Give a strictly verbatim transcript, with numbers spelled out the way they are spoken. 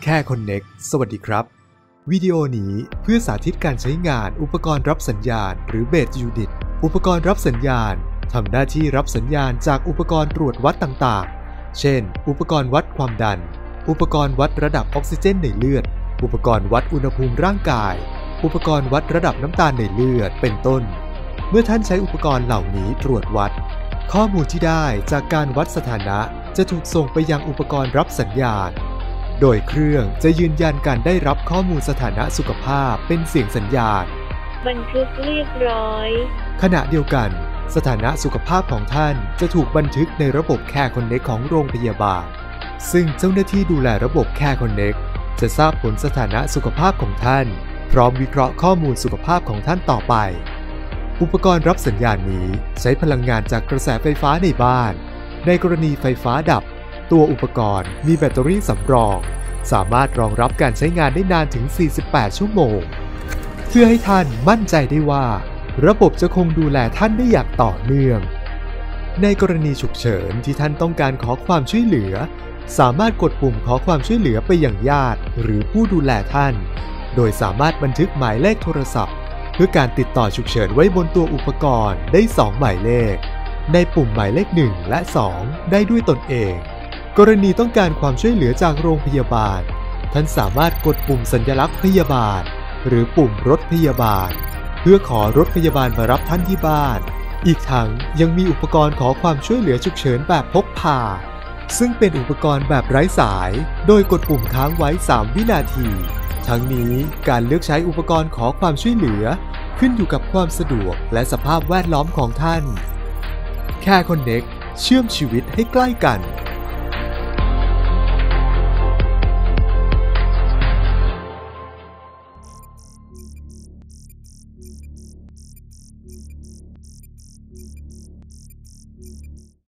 แค่ Connect สวัสดีครับวิดีโอนี้เพื่อสาธิตการใช้งานอุปกรณ์รับสัญญาณหรือ Base Unit อุปกรณ์รับสัญญาณทำหน้าที่รับสัญญาณจากอุปกรณ์ตรวจวัดต่างๆเช่นอุปกรณ์วัดความดันอุปกรณ์วัดระดับออกซิเจนในเลือดอุปกรณ์วัดอุณหภูมิร่างกายอุปกรณ์วัดระดับน้ำตาลในเลือดเป็นต้นเมื่อท่านใช้อุปกรณ์เหล่านี้ตรวจวัดข้อมูลที่ได้จากการวัดสถานะจะถูกส่งไปยังอุปกรณ์รับสัญญาณโดยเครื่องจะยืนยันการได้รับข้อมูลสถานะสุขภาพเป็นเสียงสัญญาณบันทึกเรียบร้อยขณะเดียวกันสถานะสุขภาพของท่านจะถูกบันทึกในระบบ Care Connect ของโรงพยาบาลซึ่งเจ้าหน้าที่ดูแลระบบ Care Connect จะทราบผลสถานะสุขภาพของท่านพร้อมวิเคราะห์ข้อมูลสุขภาพของท่านต่อไปอุปกรณ์รับสัญญาณนี้ใช้พลังงานจากกระแสไฟฟ้าในบ้านในกรณีไฟฟ้าดับตัวอุปกรณ์มีแบตเตอรี่สำรองสามารถรองรับการใช้งานได้นานถึงสี่สิบแปดชั่วโมงเพื่อให้ท่านมั่นใจได้ว่าระบบจะคงดูแลท่านได้อย่างต่อเนื่องในกรณีฉุกเฉินที่ท่านต้องการขอความช่วยเหลือสามารถกดปุ่มขอความช่วยเหลือไปยังญาติหรือผู้ดูแลท่านโดยสามารถบันทึกหมายเลขโทรศัพท์เพื่อการติดต่อฉุกเฉินไว้บนตัวอุปกรณ์ได้สองหมายเลขในปุ่มหมายเลขหนึ่งและสองได้ด้วยตนเองกรณีต้องการความช่วยเหลือจากโรงพยาบาลท่านสามารถกดปุ่มสัญลักษณ์พยาบาลหรือปุ่มรถพยาบาลเพื่อขอรถพยาบาลมารับท่านที่บ้านอีกทั้งยังมีอุปกรณ์ขอความช่วยเหลือฉุกเฉินแบบพกพาซึ่งเป็นอุปกรณ์แบบไร้สายโดยกดปุ่มค้างไว้สามวินาทีทั้งนี้การเลือกใช้อุปกรณ์ขอความช่วยเหลือขึ้นอยู่กับความสะดวกและสภาพแวดล้อมของท่าน Care Connect เชื่อมชีวิตให้ใกล้กัน